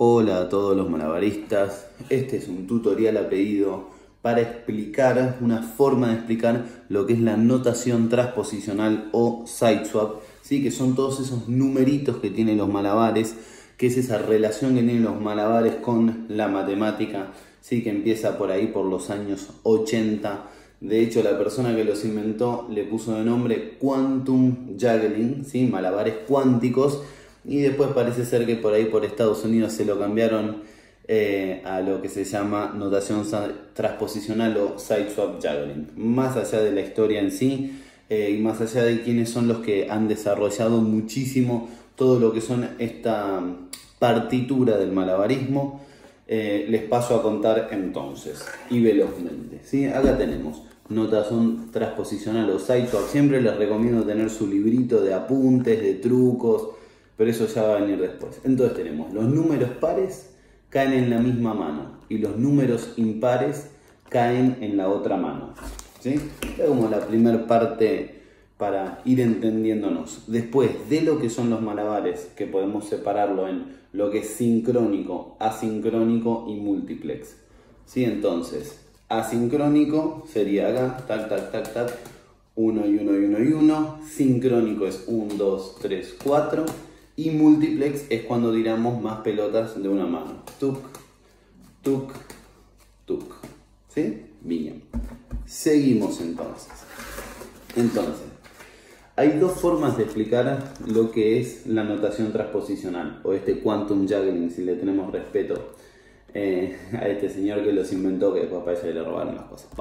Hola a todos los malabaristas, este es un tutorial a pedido para explicar, una forma de explicar lo que es la notación transposicional o sideswap, ¿sí? Que son todos esos numeritos que tienen los malabares, que es esa relación que tienen los malabares con la matemática, ¿sí? Que empieza por ahí por los años 80. De hecho, la persona que los inventó le puso de nombre Quantum Juggling, ¿sí? Malabares cuánticos. Y después parece ser que por ahí por Estados Unidos se lo cambiaron a lo que se llama notación transposicional o sideswap juggling. Más allá de la historia en sí y más allá de quiénes son los que han desarrollado muchísimo todo lo que son esta partitura del malabarismo, les paso a contar entonces y velozmente, ¿sí? Acá tenemos notación transposicional o sideswap. Siempre les recomiendo tener su librito de apuntes, de trucos, pero eso ya va a venir después. Entonces tenemos los números pares caen en la misma mano y los números impares caen en la otra mano, ¿sí? Es como la primera parte para ir entendiéndonos. Después de lo que son los malabares, que podemos separarlo en lo que es sincrónico, asincrónico y multiplex, ¿sí? Entonces, asincrónico sería acá, tac, tac, tac, tac, 1 y 1 y 1 y 1. Sincrónico es 1, 2, 3, 4. Y multiplex es cuando tiramos más pelotas de una mano. Tuc, tuc, tuc. ¿Sí? Bien. Seguimos entonces. Hay dos formas de explicar lo que es la notación transposicional o este quantum juggling, si le tenemos respeto a este señor que los inventó, que después parece que le robaron las cosas.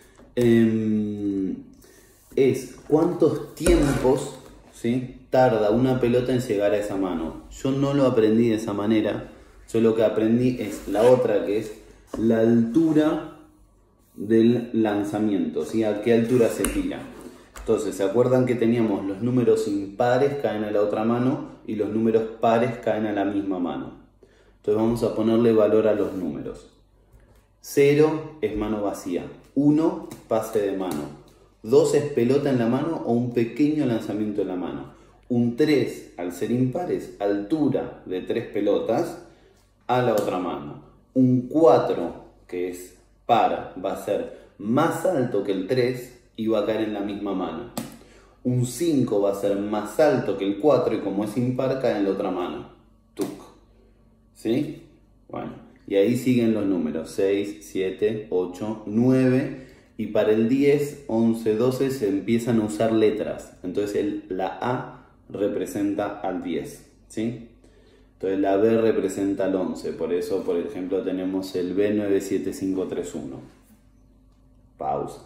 Es cuántos tiempos, ¿sí?, tarda una pelota en llegar a esa mano. Yo no lo aprendí de esa manera. Yo lo que aprendí es la otra, que es la altura del lanzamiento, ¿sí? A qué altura se tira. Entonces, ¿se acuerdan que teníamos los números impares caen a la otra mano y los números pares caen a la misma mano? Entonces vamos a ponerle valor a los números. 0 es mano vacía, 1 pase de mano, 2 es pelota en la mano o un pequeño lanzamiento en la mano. Un 3, al ser impares, altura de 3 pelotas a la otra mano. Un 4, que es par, va a ser más alto que el 3 y va a caer en la misma mano. Un 5 va a ser más alto que el 4 y como es impar, cae en la otra mano. Tuc. ¿Sí? Bueno, y ahí siguen los números. 6, 7, 8, 9. Y para el 10, 11, 12 se empiezan a usar letras. Entonces la A representa al 10, ¿sí? Entonces la B representa al 11. Por eso, por ejemplo, tenemos el B97531. Pausa.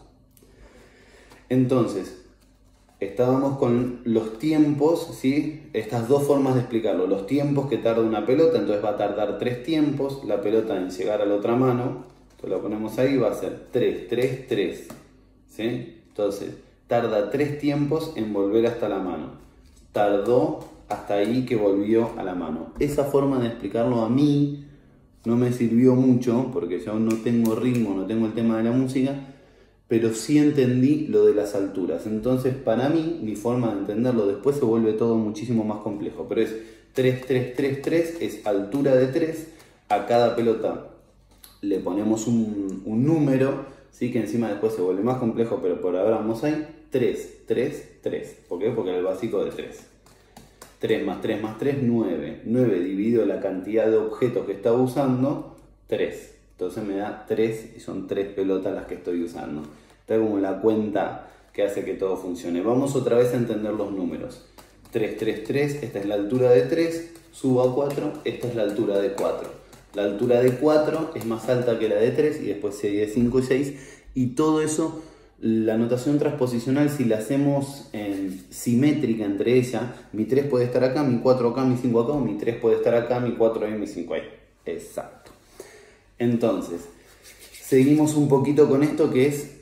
Entonces, estábamos con los tiempos, ¿sí? Estas dos formas de explicarlo. Los tiempos que tarda una pelota, entonces va a tardar 3 tiempos la pelota en llegar a la otra mano. Entonces lo ponemos ahí, va a ser 3, 3, 3, ¿sí? Entonces, tarda 3 tiempos en volver hasta la mano. Tardó hasta ahí que volvió a la mano. Esa forma de explicarlo a mí no me sirvió mucho porque yo no tengo ritmo, no tengo el tema de la música, pero sí entendí lo de las alturas. Entonces, para mí, mi forma de entenderlo después se vuelve todo muchísimo más complejo. Pero es 3, 3, 3, 3, es altura de 3. A cada pelota le ponemos un número, ¿sí? Que encima después se vuelve más complejo, pero por ahora vamos ahí. 3, 3, 3. ¿Por qué? Porque es el básico de 3. 3 más 3 más 3, 9. 9 dividido la cantidad de objetos que estaba usando, 3. Entonces me da 3 y son 3 pelotas las que estoy usando. Está como la cuenta que hace que todo funcione. Vamos otra vez a entender los números. 3, 3, 3. Esta es la altura de 3. Subo a 4. Esta es la altura de 4. La altura de 4 es más alta que la de 3 y después sigue 5 y 6. Y todo eso, la notación transposicional, si la hacemos simétrica entre ellas, mi 3 puede estar acá, mi 4 acá, mi 5 acá, o mi 3 puede estar acá, mi 4 ahí, mi 5 ahí. Exacto. Entonces, seguimos un poquito con esto que es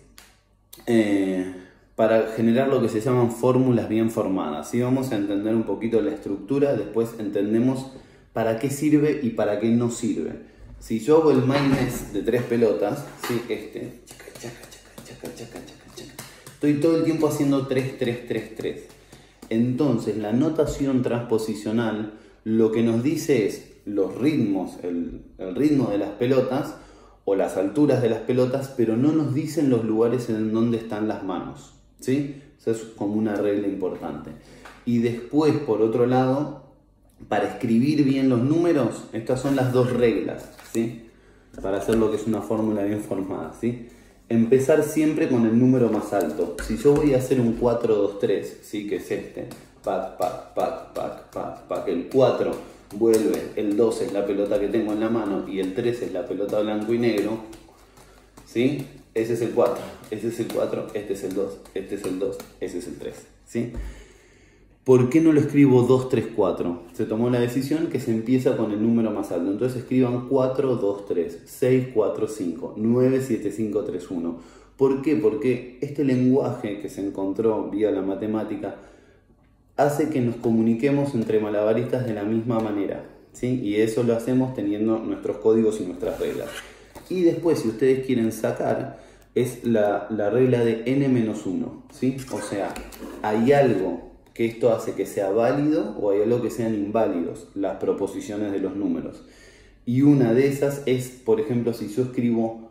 para generar lo que se llaman fórmulas bien formadas. ¿Sí? Vamos a entender un poquito la estructura, después entendemos para qué sirve y para qué no sirve. Si yo hago el minus de 3 pelotas, ¿sí? Estoy todo el tiempo haciendo 3, 3, 3, 3. Entonces la notación transposicional lo que nos dice es los ritmos, el ritmo de las pelotas o las alturas de las pelotas, pero no nos dicen los lugares en donde están las manos, ¿sí? Eso es como una regla importante. Y después, por otro lado, para escribir bien los números, estas son las dos reglas, ¿sí? Para hacer lo que es una fórmula bien formada, ¿sí? Empezar siempre con el número más alto. Si yo voy a hacer un 4, 2, 3, ¿sí? Que es este, pac, pac, pac, pac, pac, pac, el 4 vuelve, el 2 es la pelota que tengo en la mano y el 3 es la pelota blanco y negro, ¿sí? Ese es el 4, ese es el 4, este es el 2, este es el 2, ese es el 3, ¿sí? ¿Por qué no lo escribo 2, 3, 4? Se tomó la decisión que se empieza con el número más alto. Entonces escriban 4, 2, 3, 6, 4, 5, 9, 7, 5, 3, 1. ¿Por qué? Porque este lenguaje que se encontró vía la matemática hace que nos comuniquemos entre malabaristas de la misma manera, ¿sí? Y eso lo hacemos teniendo nuestros códigos y nuestras reglas. Y después, si ustedes quieren sacar, es la regla de n-1, ¿sí? O sea, hay algo que esto hace que sea válido o hay algo que sean inválidos, las proposiciones de los números. Y una de esas es, por ejemplo, si yo escribo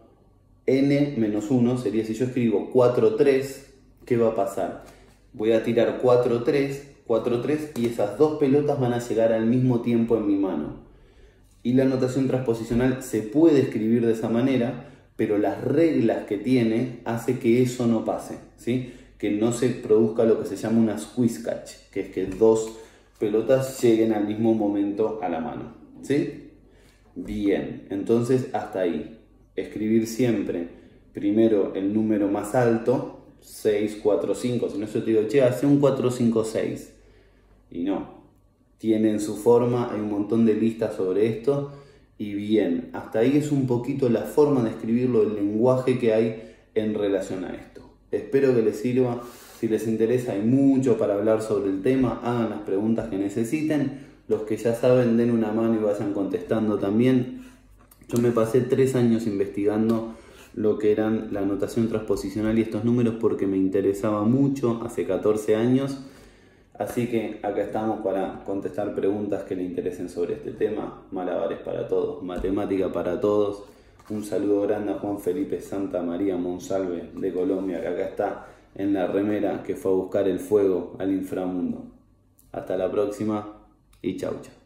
n-1, sería si yo escribo 4, 3, ¿qué va a pasar? Voy a tirar 4, 3, 4, 3 y esas dos pelotas van a llegar al mismo tiempo en mi mano. Y la notación transposicional se puede escribir de esa manera, pero las reglas que tiene hace que eso no pase, ¿sí? Que no se produzca lo que se llama una squeeze catch, que es que dos pelotas lleguen al mismo momento a la mano, ¿sí? Bien, entonces hasta ahí. Escribir siempre primero el número más alto, 6, 4, 5, si no yo te digo, che, hace un 4, 5, 6. Y no, tienen su forma, hay un montón de listas sobre esto. Y bien, hasta ahí es un poquito la forma de escribirlo, el lenguaje que hay en relación a esto. Espero que les sirva. Si les interesa, hay mucho para hablar sobre el tema. Hagan las preguntas que necesiten. Los que ya saben, den una mano y vayan contestando también. Yo me pasé 3 años investigando lo que eran la notación transposicional y estos números porque me interesaba mucho, hace 14 años. Así que acá estamos para contestar preguntas que le interesen sobre este tema. Malabares para todos, matemática para todos. Un saludo grande a Juan Felipe Santa María Monsalve de Colombia, que acá está en la remera que fue a buscar el fuego al inframundo. Hasta la próxima y chau chau.